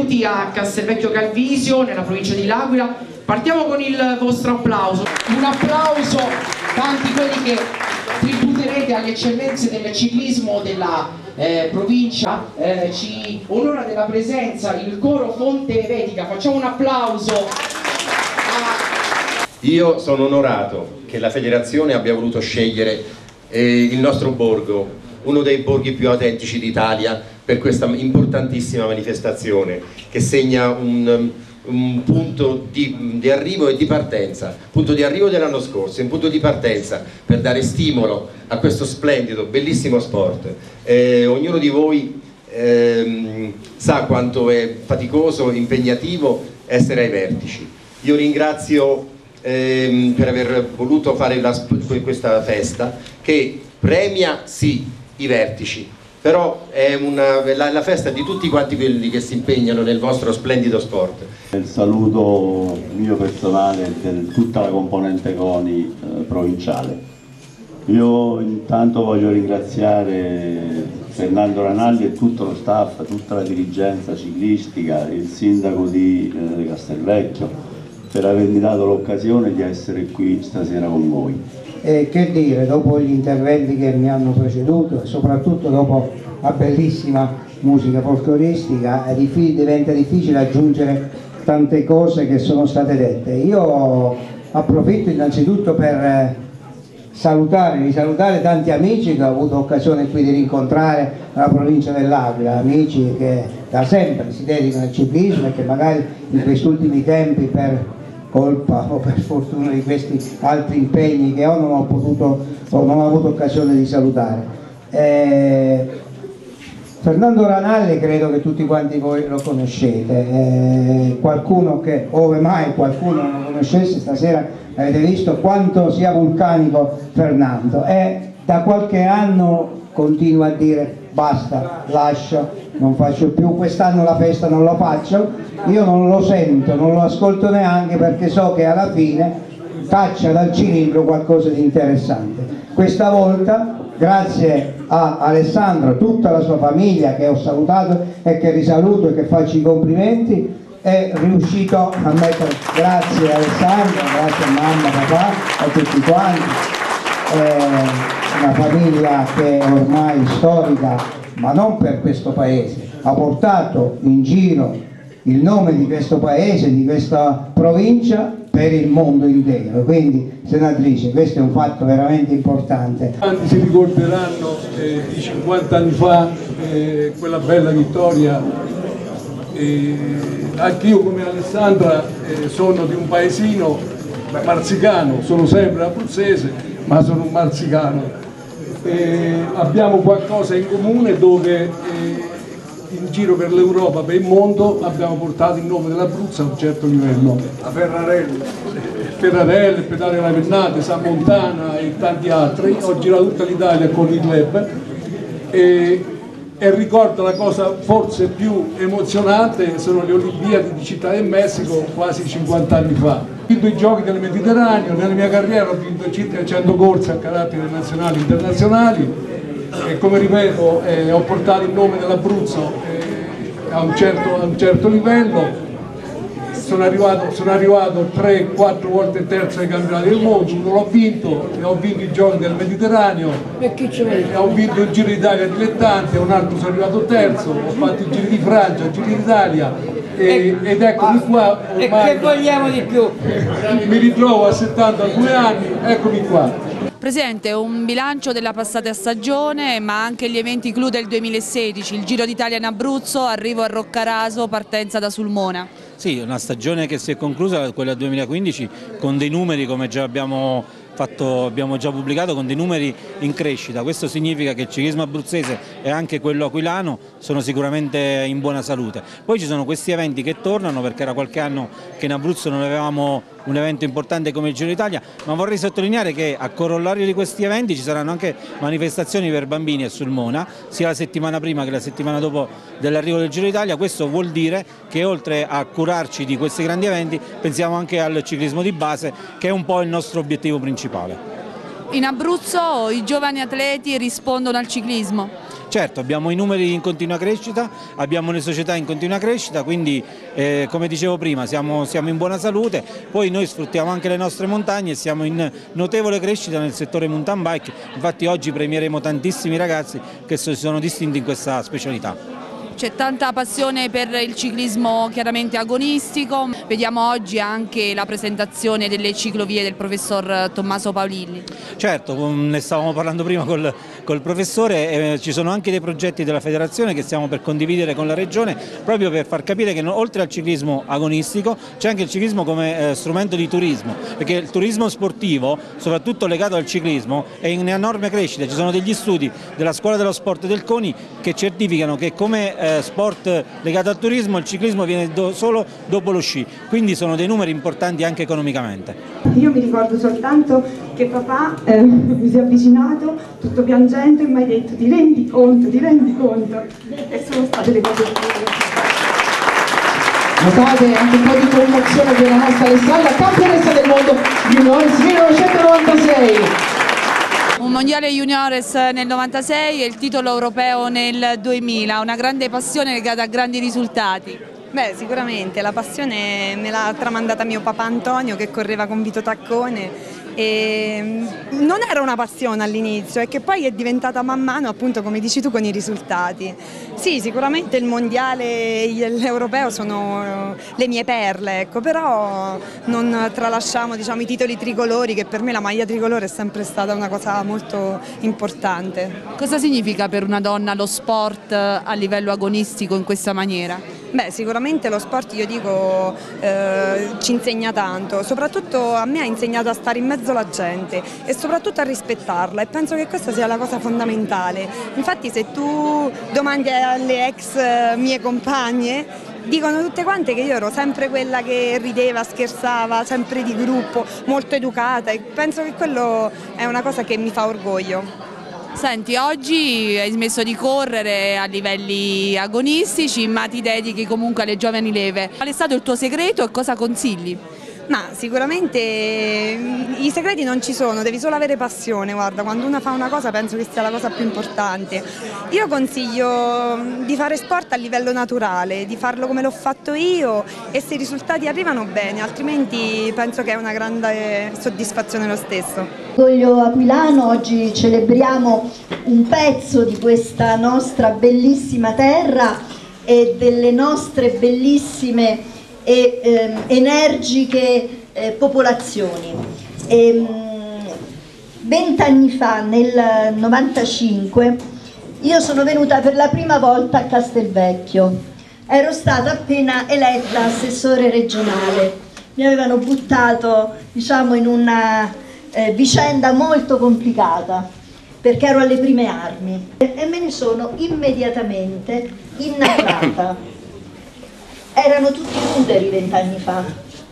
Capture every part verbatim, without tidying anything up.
benvenuti a Castelvecchio Calvisio, nella provincia di L'Aquila. Partiamo con il vostro applauso. Un applauso, tanti quelli che tributerete alle eccellenze del ciclismo della eh, provincia. Eh, ci onora della presenza il coro Fonte Evetica. Facciamo un applauso a... Io sono onorato che la federazione abbia voluto scegliere eh, il nostro borgo, uno dei borghi più autentici d'Italia, per questa importantissima manifestazione che segna un, un punto di, di arrivo e di partenza, punto di arrivo dell'anno scorso, un punto di partenza per dare stimolo a questo splendido, bellissimo sport. Eh, ognuno di voi ehm, sa quanto è faticoso, impegnativo essere ai vertici. Io ringrazio ehm, per aver voluto fare la, questa festa che premia sì i vertici, però è una, la, la festa di tutti quanti quelli che si impegnano nel vostro splendido sport. Il saluto mio personale per tutta la componente CONI eh, provinciale. Io intanto voglio ringraziare Fernando Ranalli e tutto lo staff, tutta la dirigenza ciclistica, il sindaco di eh, Castelvecchio, per avermi dato l'occasione di essere qui stasera con voi. E che dire, dopo gli interventi che mi hanno preceduto e soprattutto dopo la bellissima musica folcloristica diventa difficile aggiungere tante cose che sono state dette. Io approfitto innanzitutto per salutare, risalutare tanti amici che ho avuto occasione qui di rincontrare nella provincia dell'Aquila, amici che da sempre si dedicano al ciclismo e che magari in questi ultimi tempi per colpa o per fortuna di questi altri impegni che ho non ho potuto o non ho avuto occasione di salutare. Eh, Fernando Ranalli credo che tutti quanti voi lo conoscete, eh, qualcuno che, ove mai qualcuno non lo conoscesse, stasera avete visto quanto sia vulcanico Fernando e da qualche anno continua a dire basta, lascio, non faccio più, quest'anno la festa non la faccio, io non lo sento, non lo ascolto neanche perché so che alla fine caccia dal cilindro qualcosa di interessante. Questa volta, grazie a Alessandro, tutta la sua famiglia che ho salutato e che risaluto e che faccio i complimenti, è riuscito a mettere, grazie Alessandro, grazie a mamma, papà, a tutti quanti, eh, una famiglia che è ormai storica, ma non per questo paese, ha portato in giro il nome di questo paese, di questa provincia per il mondo intero. Quindi senatrice, questo è un fatto veramente importante. Tanti si ricorderanno eh, di cinquanta anni fa eh, quella bella vittoria. Eh, anche io come Alessandra eh, sono di un paesino marzicano, sono sempre abruzzese ma sono un marzicano. Eh, abbiamo qualcosa in comune dove eh, in giro per l'Europa, per il mondo abbiamo portato il nome dell'Abruzzo a un certo livello. A Ferrarelle, Ferrarelle, Pedale alla Pennate, San Montana e tanti altri. Ho girato tutta l'Italia con il club e, e ricordo la cosa forse più emozionante sono le Olimpiadi di Città del Messico quasi cinquanta anni fa. Ho vinto i giochi del Mediterraneo, nella mia carriera ho vinto circa cento corse a carattere nazionali e internazionali e come ripeto eh, ho portato il nome dell'Abruzzo eh, a, un certo, a un certo livello. Sono arrivato, sono arrivato tre quattro volte terzo ai campionati del mondo, uno l'ho vinto, e ho vinto i giochi del Mediterraneo, e ho vinto il Giro d'Italia dilettante, un altro sono arrivato terzo, ho fatto i Giri di Francia, il Giro d'Italia. E, ed eccomi qua ormai, e che vogliamo di più? Mi ritrovo a settantadue anni, eccomi qua. Presidente, un bilancio della passata stagione ma anche gli eventi clou del duemilasedici, il Giro d'Italia in Abruzzo, arrivo a Roccaraso, partenza da Sulmona. Sì, una stagione che si è conclusa, quella duemilaquindici, con dei numeri come già abbiamo fatto, abbiamo già pubblicato, con dei numeri in crescita. Questo significa che il ciclismo abruzzese e anche quello aquilano sono sicuramente in buona salute. Poi ci sono questi eventi che tornano, perché era qualche anno che in Abruzzo non avevamo un evento importante come il Giro d'Italia, ma vorrei sottolineare che a corollario di questi eventi ci saranno anche manifestazioni per bambini a Sulmona, sia la settimana prima che la settimana dopo dell'arrivo del Giro d'Italia. Questo vuol dire che oltre a curarci di questi grandi eventi pensiamo anche al ciclismo di base, che è un po' il nostro obiettivo principale. In Abruzzo i giovani atleti rispondono al ciclismo? Certo, abbiamo i numeri in continua crescita, abbiamo le società in continua crescita, quindi eh, come dicevo prima siamo, siamo in buona salute, poi noi sfruttiamo anche le nostre montagne e siamo in notevole crescita nel settore mountain bike, infatti oggi premieremo tantissimi ragazzi che si sono distinti in questa specialità. C'è tanta passione per il ciclismo chiaramente agonistico, vediamo oggi anche la presentazione delle ciclovie del professor Tommaso Paolilli. Certo, ne stavamo parlando prima col, col professore, eh, ci sono anche dei progetti della federazione che stiamo per condividere con la regione proprio per far capire che no, oltre al ciclismo agonistico c'è anche il ciclismo come eh, strumento di turismo, perché il turismo sportivo, soprattutto legato al ciclismo, è in enorme crescita. Ci sono degli studi della Scuola dello Sport del CONI che certificano che come eh, sport legato al turismo il ciclismo viene do, solo dopo lo sci, quindi sono dei numeri importanti anche economicamente. Io mi ricordo soltanto che papà eh, mi si è avvicinato tutto piangendo e mi ha detto ti rendi conto, ti rendi conto, e sono state le cose belle. Notate anche un po' di commozione della nostra Alessandra, campionessa del mondo juniores millenovecentonovantasei. Un mondiale juniores nel novantasei e il titolo europeo nel duemila, una grande passione legata a grandi risultati. Beh, sicuramente la passione me l'ha tramandata mio papà Antonio, che correva con Vito Taccone, e non era una passione all'inizio, è che poi è diventata man mano, appunto come dici tu, con i risultati. Sì, sicuramente il mondiale e l'europeo sono le mie perle, ecco, però non tralasciamo, diciamo, i titoli tricolori, che per me la maglia tricolore è sempre stata una cosa molto importante. Cosa significa per una donna lo sport a livello agonistico in questa maniera? Beh, sicuramente lo sport, io dico, eh, ci insegna tanto, soprattutto a me ha insegnato a stare in mezzo alla gente e soprattutto a rispettarla, e penso che questa sia la cosa fondamentale. Infatti se tu domandi alle ex mie compagne, dicono tutte quante che io ero sempre quella che rideva, scherzava, sempre di gruppo, molto educata, e penso che quello è una cosa che mi fa orgoglio. Senti, oggi hai smesso di correre a livelli agonistici, ma ti dedichi comunque alle giovani leve. Qual è stato il tuo segreto e cosa consigli? Ma sicuramente i segreti non ci sono, devi solo avere passione. Guarda, quando uno fa una cosa penso che sia la cosa più importante. Io consiglio di fare sport a livello naturale, di farlo come l'ho fatto io, e se i risultati arrivano bene, altrimenti penso che è una grande soddisfazione lo stesso. Orgoglio aquilano, oggi celebriamo un pezzo di questa nostra bellissima terra e delle nostre bellissime e ehm, energiche eh, popolazioni. Vent'anni fa, nel novantacinque, io sono venuta per la prima volta a Castelvecchio. Ero stata appena eletta assessore regionale. Mi avevano buttato, diciamo, in una eh, vicenda molto complicata, perché ero alle prime armi, e, e me ne sono immediatamente innamorata. Erano tutti ruderi vent'anni fa,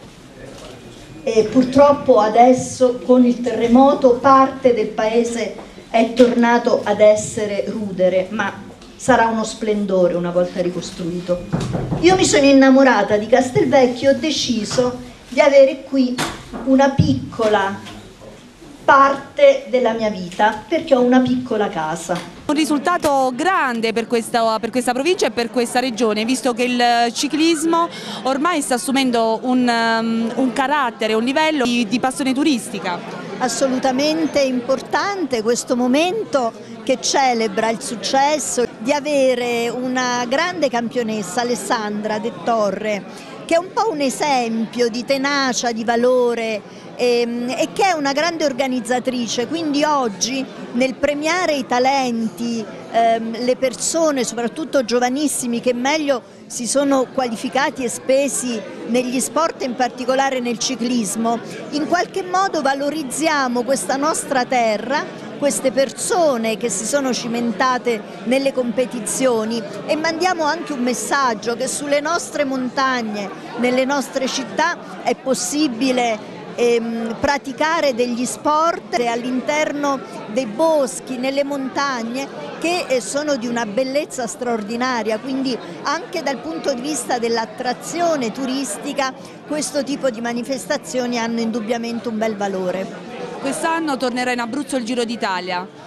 e purtroppo adesso con il terremoto parte del paese è tornato ad essere rudere, ma sarà uno splendore una volta ricostruito. Io mi sono innamorata di Castelvecchio e ho deciso di avere qui una piccola parte della mia vita, perché ho una piccola casa. Un risultato grande per questa, per questa provincia e per questa regione, visto che il ciclismo ormai sta assumendo un, um, un carattere, un livello di, di passione turistica. Assolutamente importante questo momento che celebra il successo di avere una grande campionessa, Alessandra De Torre, che è un po' un esempio di tenacia, di valore, ehm, e che è una grande organizzatrice. Quindi oggi, nel premiare i talenti, ehm, le persone, soprattutto giovanissimi, che meglio si sono qualificati e spesi negli sport, in particolare nel ciclismo, in qualche modo valorizziamo questa nostra terra, queste persone che si sono cimentate nelle competizioni, e mandiamo anche un messaggio che sulle nostre montagne, nelle nostre città è possibile ehm, praticare degli sport all'interno dei boschi, nelle montagne, che eh, sono di una bellezza straordinaria. Quindi anche dal punto di vista dell'attrazione turistica questo tipo di manifestazioni hanno indubbiamente un bel valore. Quest'anno tornerà in Abruzzo il Giro d'Italia.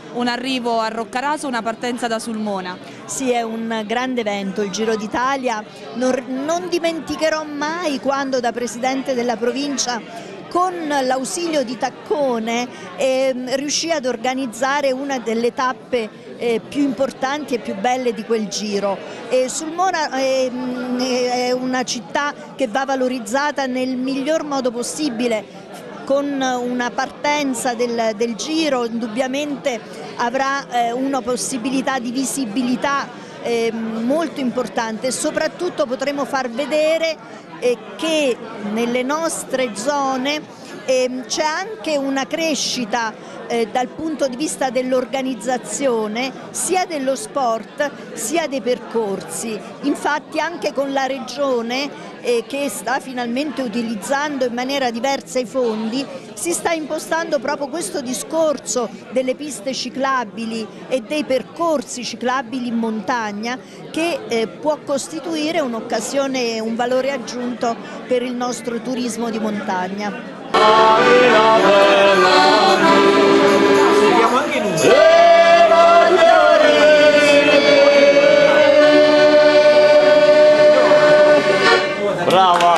un arrivo a Roccaraso, una partenza da Sulmona. Sì, è un grande evento, il Giro d'Italia. Non, non dimenticherò mai quando da Presidente della provincia, con l'ausilio di Taccone, eh, riuscì ad organizzare una delle tappe eh, più importanti e più belle di quel giro. E Sulmona eh, è una città che va valorizzata nel miglior modo possibile, con una partenza del, del giro indubbiamente avrà eh, una possibilità di visibilità eh, molto importante e soprattutto potremo far vedere eh, che nelle nostre zone eh, c'è anche una crescita eh, dal punto di vista dell'organizzazione sia dello sport sia dei percorsi. Infatti anche con la Regione eh, che sta finalmente utilizzando in maniera diversa i fondi, si sta impostando proprio questo discorso delle piste ciclabili e dei percorsi ciclabili in montagna che eh, può costituire un'occasione, un valore aggiunto per il nostro turismo di montagna. Vediamo anche i numeri. Brava!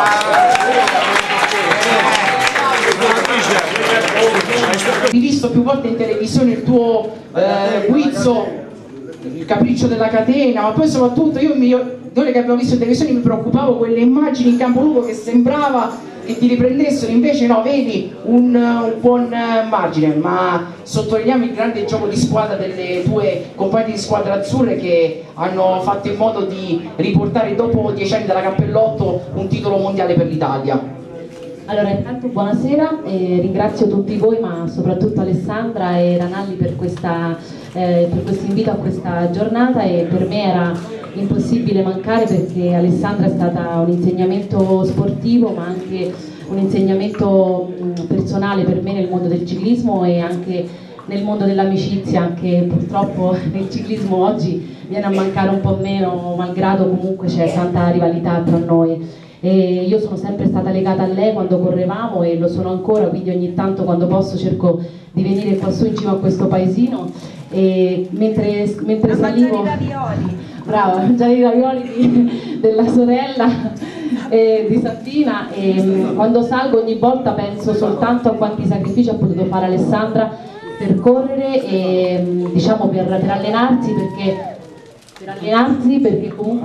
Ho rivisto più volte in televisione il tuo eh, guizzo, il capriccio della catena, ma poi soprattutto io, mi, io che abbiamo visto in televisione mi preoccupavo quelle immagini in Campolupo che sembrava che ti riprendessero, invece no, vedi un, un buon margine, ma sottolineiamo il grande gioco di squadra delle tue compagne di squadra azzurre che hanno fatto in modo di riportare dopo dieci anni dalla Cappellotto un titolo mondiale per l'Italia. Allora, intanto buonasera, e ringrazio tutti voi, ma soprattutto Alessandra e Ranalli per questa, eh, per questo invito a questa giornata, e per me era impossibile mancare perché Alessandra è stata un insegnamento sportivo ma anche un insegnamento mh, personale per me nel mondo del ciclismo e anche nel mondo dell'amicizia, che purtroppo nel ciclismo oggi viene a mancare un po' meno, malgrado comunque c'è tanta rivalità tra noi. E io sono sempre stata legata a lei quando correvamo e lo sono ancora, quindi ogni tanto quando posso cerco di venire qua su in cima a questo paesino e mentre, mentre salivo... Brava, mangiare i ravioli di, della sorella eh, di Santina, e mh, quando salgo ogni volta penso soltanto a quanti sacrifici ha potuto fare Alessandra per correre e mh, diciamo per, per allenarsi, perché per allenarsi perché comunque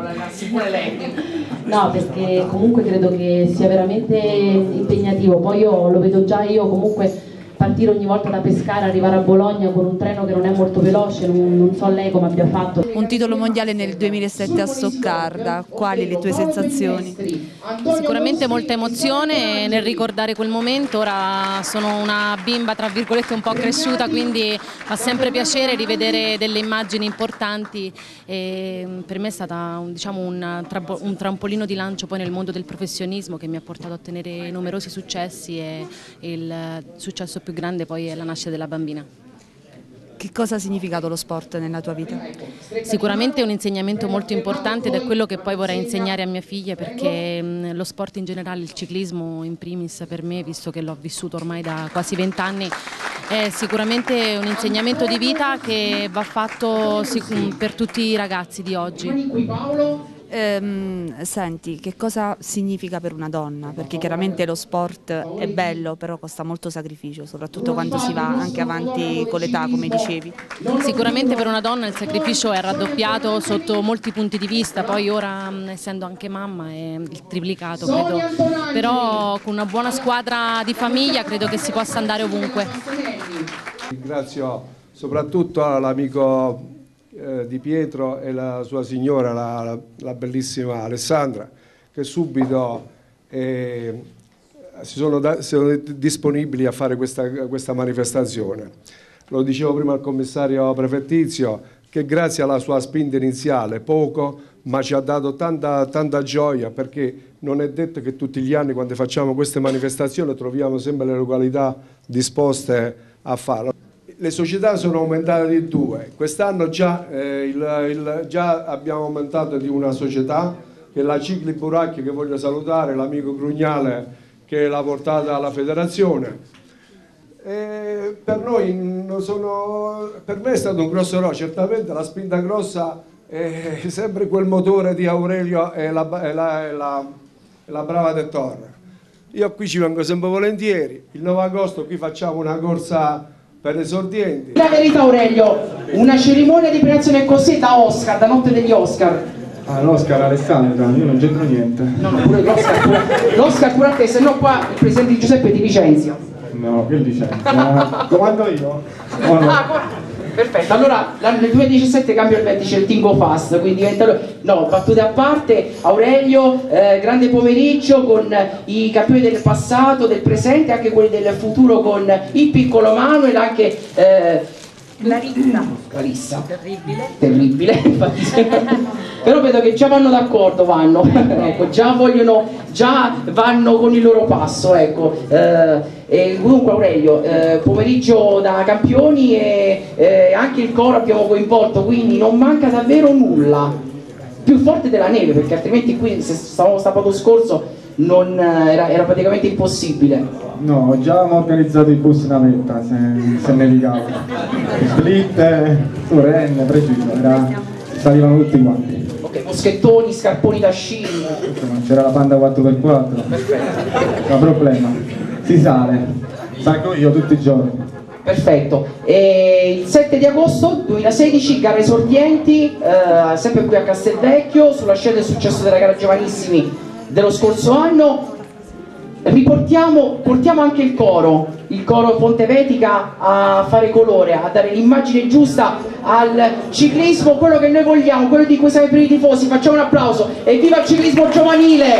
no, perché comunque credo che sia veramente impegnativo. Poi io lo vedo già io comunque partire ogni volta da Pescara, arrivare a Bologna con un treno che non è molto veloce, non, non so lei come abbia fatto. Un titolo mondiale nel duemilasette a Stoccarda, quali le tue sensazioni? Sicuramente molta emozione nel ricordare quel momento. Ora sono una bimba tra virgolette un po' cresciuta, quindi fa sempre piacere rivedere delle immagini importanti e per me è stata un, diciamo, un, un trampolino di lancio poi nel mondo del professionismo che mi ha portato a ottenere numerosi successi e, e il successo più grande poi è la nascita della bambina. Che cosa ha significato lo sport nella tua vita? Sicuramente è un insegnamento molto importante ed è quello che poi vorrei insegnare a mia figlia, perché mh, lo sport in generale, il ciclismo in primis per me, visto che l'ho vissuto ormai da quasi vent'anni, è sicuramente un insegnamento di vita che va fatto per tutti i ragazzi di oggi. Ehm, senti, che cosa significa per una donna? Perché chiaramente lo sport è bello, però costa molto sacrificio, soprattutto quando si va anche avanti con l'età, come dicevi. Sicuramente per una donna il sacrificio è raddoppiato sotto molti punti di vista, poi ora essendo anche mamma è il triplicato, credo. Però con una buona squadra di famiglia credo che si possa andare ovunque. Ringrazio soprattutto l'amico di Pietro e la sua signora, la, la, la bellissima Alessandra, che subito eh, si sono, da, sono disponibili a fare questa, questa manifestazione. Lo dicevo prima al commissario prefettizio, che grazie alla sua spinta iniziale, poco, ma ci ha dato tanta, tanta gioia, perché non è detto che tutti gli anni quando facciamo queste manifestazioni troviamo sempre le località disposte a farlo. Le società sono aumentate di due, quest'anno già, eh, il, il, già abbiamo aumentato di una società, che è la Cicli Buracchi, che voglio salutare, l'amico Grugnale che l'ha portata alla federazione. E per noi non sono, per me è stato un grosso no, certamente la spinta grossa è sempre quel motore di Aurelio e la, e la, e la, e la brava De Torre. Io qui ci vengo sempre volentieri, il nove agosto qui facciamo una corsa per esordienti. La verità Aurelio, una cerimonia di premiazione così da Oscar, da notte degli Oscar. Ah, l'Oscar Alessandra, io non c'entro niente. No, no, pure l'Oscar pure, l'Oscar pure a te, se no qua il presidente Giuseppe ti licenzia. No, che licenzia? Comando io? Oh, no. Ah, perfetto, allora nel duemiladiciassette cambio il vertice del Tingo Fast, quindi diventa... No, battute a parte, Aurelio, eh, grande pomeriggio con i campioni del passato, del presente e anche quelli del futuro con il piccolo Manuel, anche... Eh, Clarissa. Clarissa. Terribile. Terribile, infatti. Però vedo che già vanno d'accordo, vanno. Ecco, già vogliono, già vanno con il loro passo, ecco. Eh, e comunque Aurelio, eh, pomeriggio da campioni e eh, anche il coro abbiamo coinvolto, quindi non manca davvero nulla. Più forte della neve, perché altrimenti qui se stavamo sabato scorso non, era, era praticamente impossibile. No, già abbiamo organizzato i bus in navetta, se, se nevicava. Split, Sorenne, preciso, era, salivano tutti quanti. Ok, moschettoni, scarponi da sci. C'era la Panda quattro per quattro. Perfetto. No problema, si sale, salgo io tutti i giorni. Perfetto. E il sette di agosto duemilasedici, gara esordienti, eh, sempre qui a Castelvecchio, sulla scena del successo della gara giovanissimi dello scorso anno. Riportiamo, portiamo anche il coro, il coro Pontevetica a fare colore, a dare l'immagine giusta al ciclismo, quello che noi vogliamo, quello di cui siamo i primi tifosi. Facciamo un applauso e viva il ciclismo giovanile!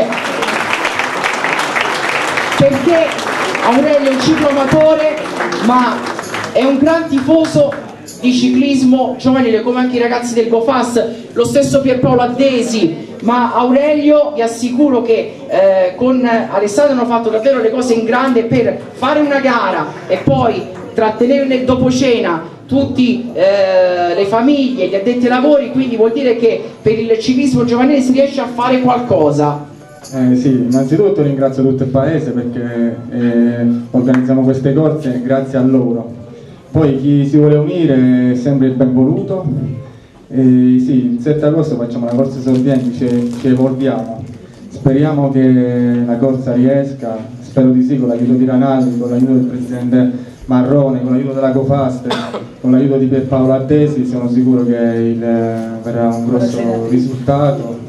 Perché Aurelio è un cicloamatore, ma è un gran tifoso di ciclismo giovanile, come anche i ragazzi del GoFast, lo stesso Pierpaolo Addesi. Ma Aurelio, vi assicuro che eh, con Alessandro hanno fatto davvero le cose in grande per fare una gara e poi trattenere nel dopocena tutte eh, le famiglie, gli addetti ai lavori, quindi vuol dire che per il ciclismo giovanile si riesce a fare qualcosa. Eh, sì, innanzitutto ringrazio tutto il paese perché eh, organizziamo queste corse grazie a loro. Poi chi si vuole unire è sempre il benvoluto. E sì, il sette agosto facciamo una corsa esordienti, ci, ci evolviamo, speriamo che la corsa riesca, spero di sì, con l'aiuto di Ranaldi, con l'aiuto del presidente Marrone, con l'aiuto della GoFast, con l'aiuto di Pierpaolo Addesi, sono sicuro che il, verrà un grosso risultato